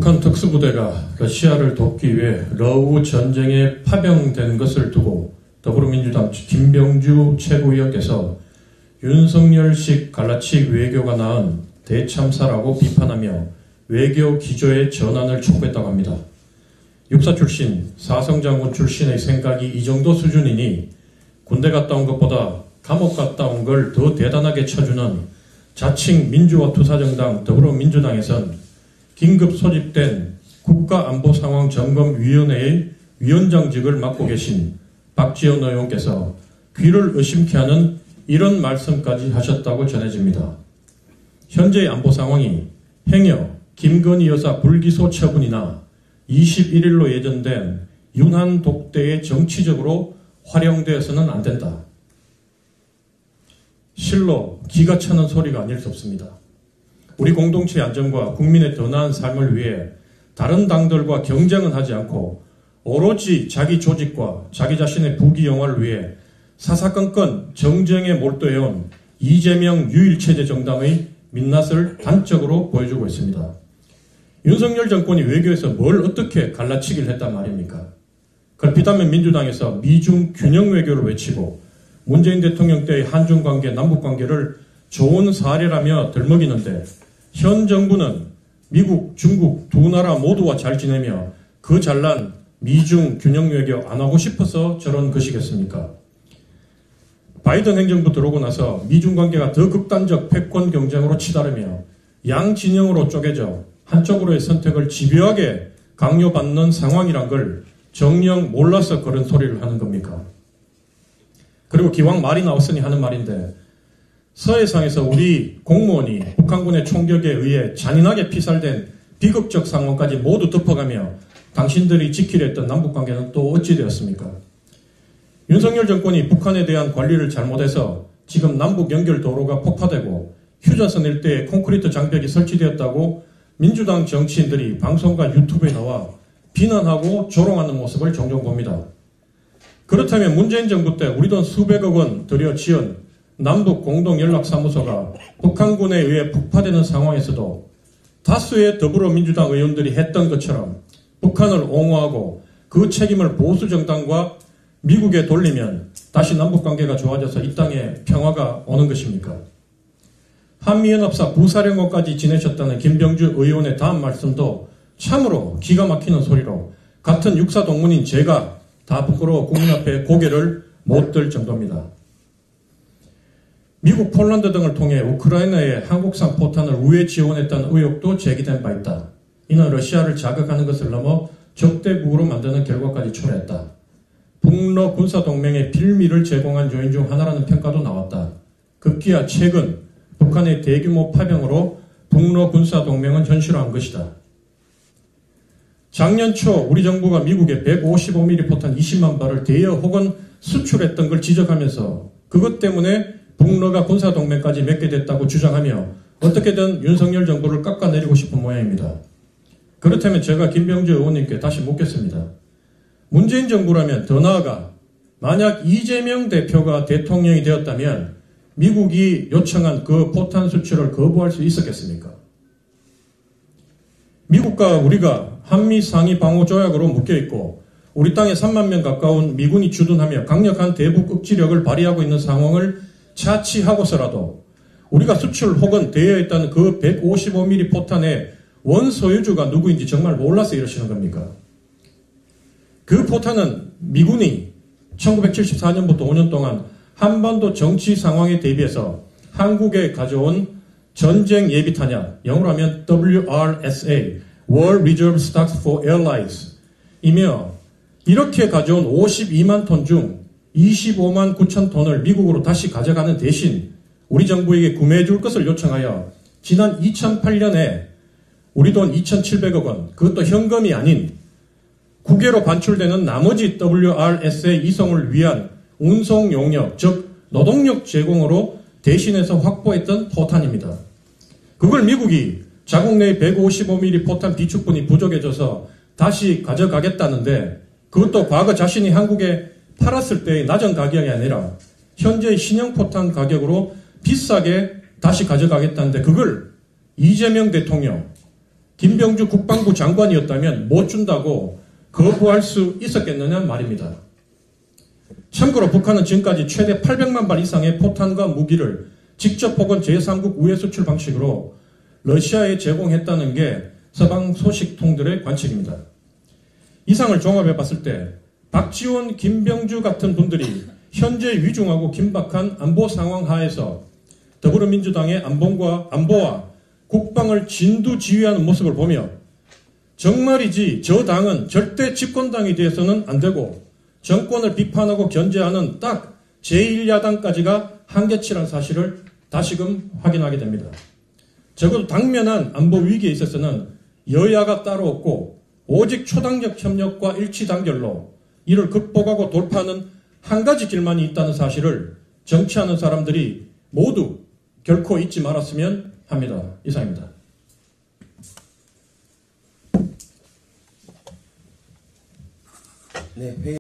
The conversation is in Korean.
북한 특수부대가 러시아를 돕기 위해 러우 전쟁에 파병된 것을 두고 더불어민주당 김병주 최고위원께서 윤석열식 갈라치기 외교가 낳은 대참사라고 비판하며 외교 기조의 전환을 촉구했다고 합니다. 육사 출신, 사성장군 출신의 생각이 이 정도 수준이니 군대 갔다 온 것보다 감옥 갔다 온 걸 더 대단하게 쳐주는 자칭 민주화투사정당 더불어민주당에선 긴급 소집된 국가안보상황점검위원회의 위원장직을 맡고 계신 박지원 의원께서 귀를 의심케 하는 이런 말씀까지 하셨다고 전해집니다. 현재의 안보 상황이 행여 김건희 여사 불기소 처분이나 21일로 예정된 윤한 독대에 정치적으로 활용되어서는 안 된다. 실로 기가 차는 소리가 아닐 수 없습니다. 우리 공동체의 안전과 국민의 더 나은 삶을 위해 다른 당들과 경쟁은 하지 않고 오로지 자기 조직과 자기 자신의 부귀영화를 위해 사사건건 정쟁에 몰두해온 이재명 유일체제 정당의 민낯을 단적으로 보여주고 있습니다. 윤석열 정권이 외교에서 뭘 어떻게 갈라치기를 했단 말입니까? 걸핏하면 민주당에서 미중 균형 외교를 외치고 문재인 대통령 때의 한중관계, 남북관계를 좋은 사례라며 들먹이는데 현 정부는 미국, 중국 두 나라 모두와 잘 지내며 그 잘난 미중 균형 외교 안 하고 싶어서 저런 것이겠습니까? 바이든 행정부 들어오고 나서 미중 관계가 더 극단적 패권 경쟁으로 치달으며 양 진영으로 쪼개져 한쪽으로의 선택을 집요하게 강요받는 상황이란 걸 정녕 몰라서 그런 소리를 하는 겁니까? 그리고 기왕 말이 나왔으니 하는 말인데 서해상에서 우리 공무원이 북한군의 총격에 의해 잔인하게 피살된 비극적 상황까지 모두 덮어가며 당신들이 지키려 했던 남북관계는 또 어찌 되었습니까? 윤석열 정권이 북한에 대한 관리를 잘못해서 지금 남북 연결 도로가 폭파되고 휴전선 일대에 콘크리트 장벽이 설치되었다고 민주당 정치인들이 방송과 유튜브에 나와 비난하고 조롱하는 모습을 종종 봅니다. 그렇다면 문재인 정부 때 우리 돈 수백억 원 들여 지은 남북 공동연락사무소가 북한군에 의해 폭파되는 상황에서도 다수의 더불어민주당 의원들이 했던 것처럼 북한을 옹호하고 그 책임을 보수정당과 미국에 돌리면 다시 남북관계가 좋아져서 이 땅에 평화가 오는 것입니까? 한미연합사 부사령관까지 지내셨다는 김병주 의원의 다음 말씀도 참으로 기가 막히는 소리로 같은 육사 동문인 제가 다 부끄러워 국민 앞에 고개를 못 들 정도입니다. 미국, 폴란드 등을 통해 우크라이나에 한국산 포탄을 우회 지원했다는 의혹도 제기된 바 있다. 이는 러시아를 자극하는 것을 넘어 적대국으로 만드는 결과까지 초래했다. 북러 군사동맹의 빌미를 제공한 요인 중 하나라는 평가도 나왔다. 급기야 최근 북한의 대규모 파병으로 북러 군사동맹은 현실화한 것이다. 작년 초 우리 정부가 미국에 155mm 포탄 20만 발을 대여 혹은 수출했던 걸 지적하면서 그것 때문에 북러가 군사동맹까지 맺게 됐다고 주장하며 어떻게든 윤석열 정부를 깎아내리고 싶은 모양입니다. 그렇다면 제가 김병주 의원님께 다시 묻겠습니다. 문재인 정부라면 더 나아가 만약 이재명 대표가 대통령이 되었다면 미국이 요청한 그 포탄 수출을 거부할 수 있었겠습니까? 미국과 우리가 한미 상위 방호 조약으로 묶여있고 우리 땅에 3만 명 가까운 미군이 주둔하며 강력한 대북 억지력을 발휘하고 있는 상황을 차치하고서라도 우리가 수출 혹은 대여했다는 그 155mm 포탄의 원소유주가 누구인지 정말 몰라서 이러시는 겁니까? 그 포탄은 미군이 1974년부터 5년 동안 한반도 정치 상황에 대비해서 한국에 가져온 전쟁 예비 탄약, 영어로 하면 WRSA, War Reserve Stocks for Allies 이며 이렇게 가져온 52만 톤 중 25만 9천 톤을 미국으로 다시 가져가는 대신 우리 정부에게 구매해 줄 것을 요청하여 지난 2008년에 우리 돈 2,700억 원, 그것도 현금이 아닌 국외로 반출되는 나머지 WRSA 이송을 위한 운송 용역, 즉 노동력 제공으로 대신해서 확보했던 포탄입니다. 그걸 미국이 자국 내의 155mm 포탄 비축분이 부족해져서 다시 가져가겠다는데 그것도 과거 자신이 한국에 팔았을 때의 낮은 가격이 아니라 현재의 신형 포탄 가격으로 비싸게 다시 가져가겠다는데 그걸 이재명 대통령, 김병주 국방부 장관이었다면 못 준다고 거부할 수 있었겠느냐 말입니다. 참고로 북한은 지금까지 최대 800만 발 이상의 포탄과 무기를 직접 혹은 제3국 우회 수출 방식으로 러시아에 제공했다는 게 서방 소식통들의 관측입니다. 이상을 종합해 봤을 때 박지원, 김병주 같은 분들이 현재 위중하고 긴박한 안보 상황 하에서 더불어민주당의 안보와 국방을 진두지휘하는 모습을 보며 정말이지 저 당은 절대 집권당이 되어서는 안 되고 정권을 비판하고 견제하는 딱 제1야당까지가 한계치라는 사실을 다시금 확인하게 됩니다. 적어도 당면한 안보 위기에 있어서는 여야가 따로 없고 오직 초당적 협력과 일치 단결로 이를 극복하고 돌파하는 한 가지 길만이 있다는 사실을 정치하는 사람들이 모두 결코 잊지 말았으면 합니다. 이상입니다. 네, 회의